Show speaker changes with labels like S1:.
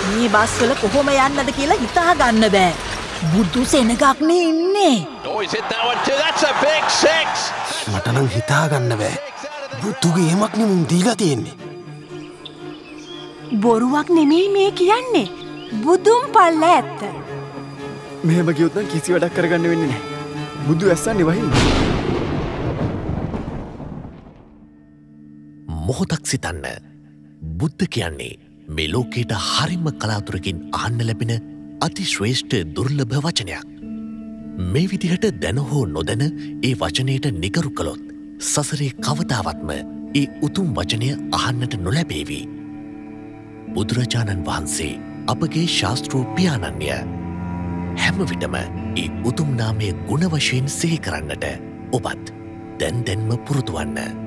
S1: මේ බස් වල කොහොම යන්නද කියලා හිතා ගන්න බෑ. බුදු සෙනගක් නේ ඉන්නේ.
S2: මට නම් හිතා ගන්න බෑ. බුදුගේ එමක් නෙමුම් දීලා තියෙන්නේ.
S3: බොරුවක් නෙමෙයි මේ කියන්නේ. බුදුන් පල්ල ඇත්ත.
S4: මෙහෙම කිව්වොත් නම් කිසි වැඩක් කරගන්න වෙන්නේ නැහැ. බුදු ඇස්සන්නේ වහින්නේ.
S5: මොහොතක් සිතන්න. බුද්ධ කියන්නේ මේ ලෝකයට හරිම කලාතුරකින් අහන්න ලැබෙන අතිශ්‍රේෂ්ඨ දුර්ලභ වචනයක්. මේ විදිහට දැන හෝ නොදැන ඒ වචනයට නිගරු කළොත් සසරේ කවදාවත්ම ඒ උතුම් වචනය අහන්නට නොලැබේවි. බුදුරජාණන් වහන්සේ අපගේ ශාස්ත්‍රූ පියාණන්ය. හැම විටම ඒ උතුම් නාමය ගුණ වශයෙන් සිහි කරන්නට ඔබත් දැන්දැන්ම පුරුදු වන්න.